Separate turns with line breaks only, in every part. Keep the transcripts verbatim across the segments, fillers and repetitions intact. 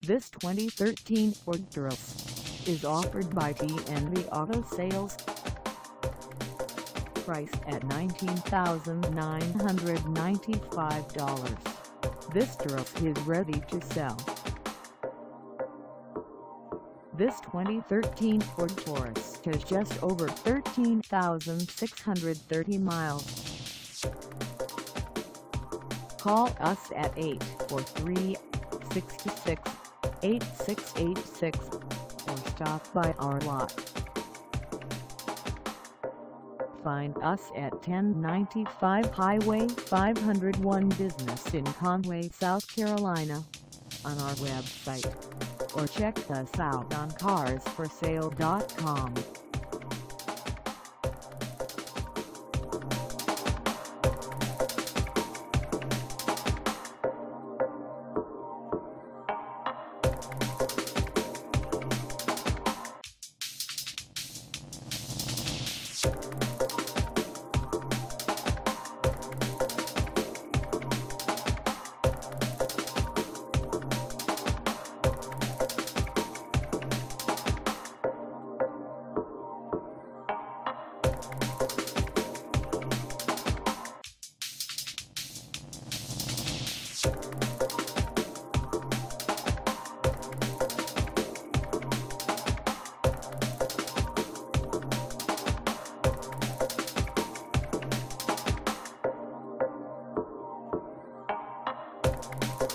This twenty thirteen Ford Taurus is offered by T N T Auto Sales. Price at nineteen thousand nine hundred ninety-five dollars. This Taurus is ready to sell. This twenty thirteen Ford Taurus has just over thirteen thousand six hundred thirty miles. Call us at eight four three, six six, eight six eight six or stop by our lot. Find us at ten ninety-five Highway five oh one Business in Conway, South Carolina, on our website, or check us out on cars for sale dot com.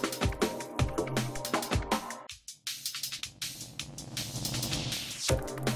You